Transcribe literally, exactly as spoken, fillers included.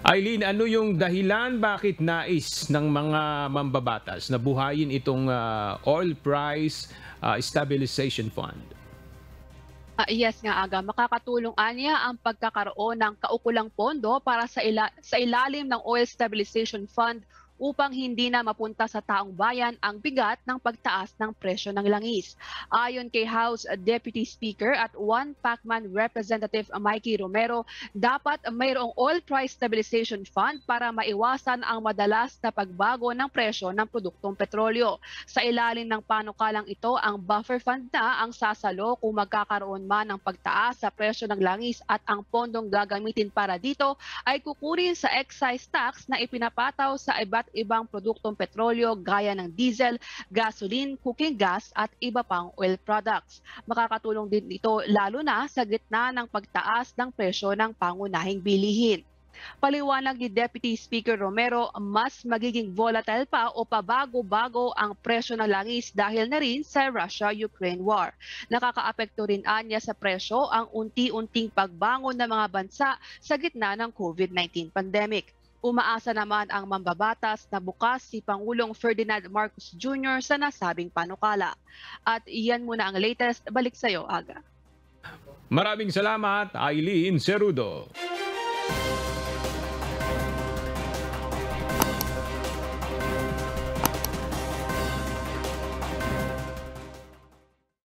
Eileen, ano yung dahilan bakit nais ng mga mambabatas na buhayin itong ah, oil price ah, stabilization fund? Ah, yes nga aga, makakatulong anya ang pagkakaroon ng kaukulang pondo para sa, ila- sa ilalim ng Oil Stabilization Fund upang hindi na mapunta sa taong bayan ang bigat ng pagtaas ng presyo ng langis. Ayon kay House Deputy Speaker at One Pacman Representative Mikey Romero, dapat mayroong Oil Price Stabilization Fund para maiwasan ang madalas na pagbago ng presyo ng produktong petrolyo. Sa ilalim ng panukalang ito, ang buffer fund na ang sasalo kung magkakaroon man ng pagtaas sa presyo ng langis at ang pondong gagamitin para dito ay kukunin sa excise tax na ipinapataw sa iba't ibang produktong petrolyo gaya ng diesel, gasoline, cooking gas at iba pang oil products. Makakatulong din ito lalo na sa gitna ng pagtaas ng presyo ng pangunahing bilihin. Paliwanag ni Deputy Speaker Romero, mas magiging volatile pa o pabago-bago ang presyo ng langis dahil na rin sa Russia-Ukraine war. Nakakaapekto rin anya sa presyo ang unti-unting pagbangon ng mga bansa sa gitna ng COVID nineteen pandemic. Umaasa naman ang mambabatas na bukas si Pangulong Ferdinand Marcos Junior sa nasabing panukala. At iyan muna ang latest. Balik sa iyo, Aga. Maraming salamat, Eileen Cerudo.